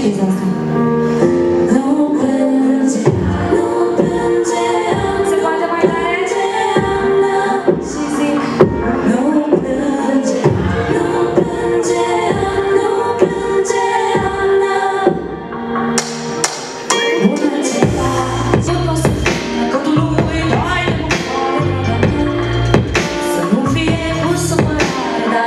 știți asta. Nu plânge, nu plânge, se poate mai tare? Și zic, nu plânge, nu plânge, nu plânge, Ana. Bună ceva, eu nu o să fie, că tu nu uitai de mâncare, să nu fie pus supărare, dar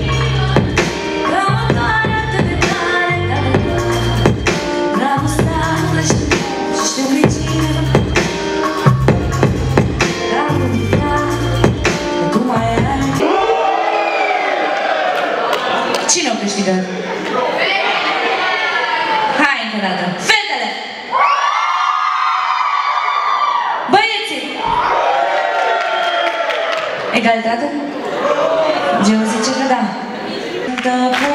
cine o câștigă? Hai încă o dată! Fetele! Băieții! Egalitate? Geo zice că da.